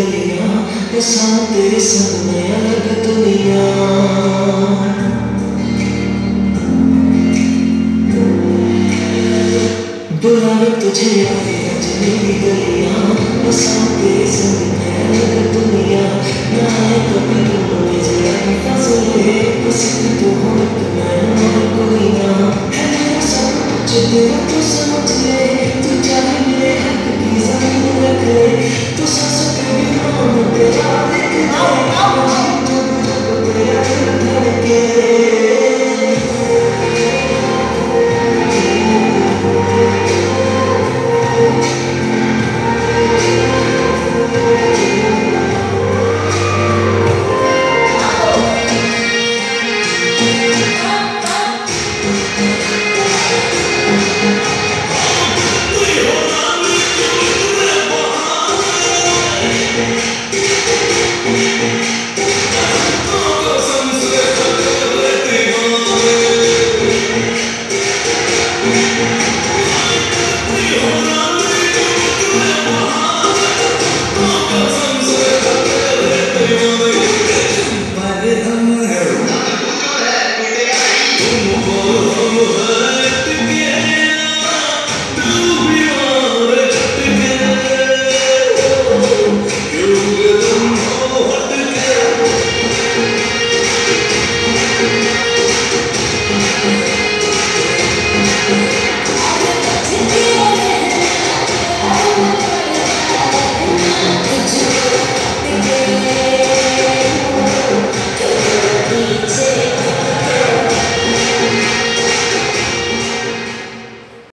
गलियां, ये सांस तेरे संग में अलग दुनिया। बुलावे तुझे यारे अजनबी गलियां, ये सांस तेरे संग में अलग दुनिया। ना है कभी दूर में जरा भी फासले, बस तू हो तो मैं और कोई ना। है मेरा सब कुछ तेरा तू समझ ले, तू चाहे मेरे हक की जमीन रख ले। तू सांसों के भी नाम तेरा लिख दे, जब जब तेरा दिल धड़के।